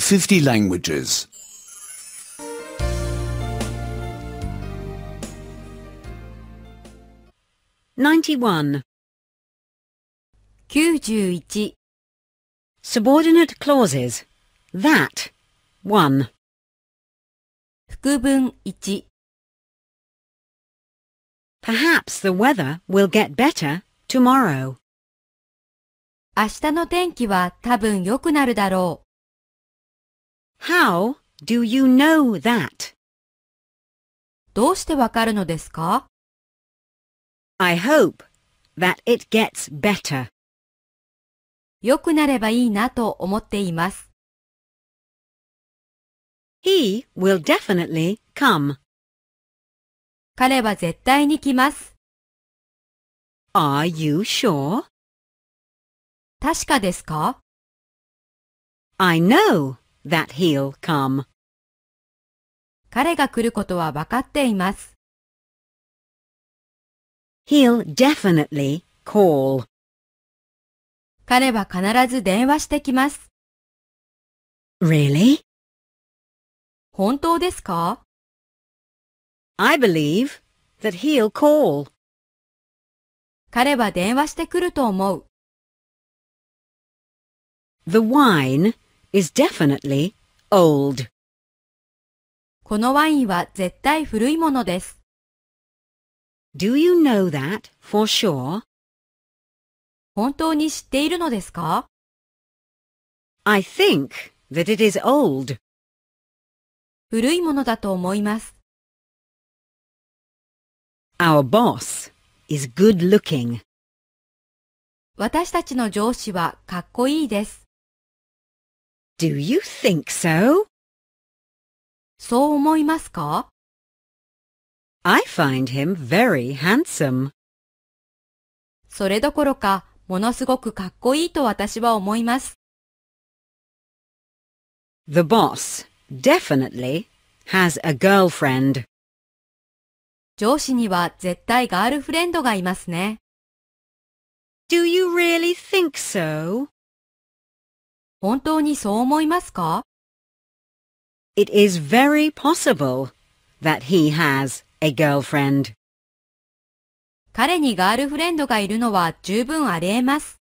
50 languages. 91. 91. Subordinate clauses. That. 1. 副文1。 Perhaps the weather will get better tomorrow. 明日の天気は多分良くなるだろう。 How do you know that? どうしてわかるのですか？ I hope that it gets better. 良くなればいいなと思っています。 He will definitely come. 彼は絶対に来ます。 Are you sure? 確かですか？ I know that he'll come. 彼が来ることは分かっています。 He'll definitely call. 彼は必ず電話してきます。 Really? 本当ですか？ I believe that he'll call. 彼は電話してくると思う。 The wine is definitely old. このワインは絶対古いものです。 Do you know that for sure? 本当に知っているのですか？ I think that it is old. 古いものだと思います。 Our boss is good looking. 私たちの上司はかっこいいです。 Do you think so? そう思いますか？ I find him very handsome. それどころか、ものすごくかっこいいと私は思います。 The boss definitely has a girlfriend. 上司には絶対ガールフレンドがいますね。 Do you really think so? 本当にそう思いますか？ It is very possible that he has a girlfriend. 彼にガールフレンドがいるのは十分あり得ます。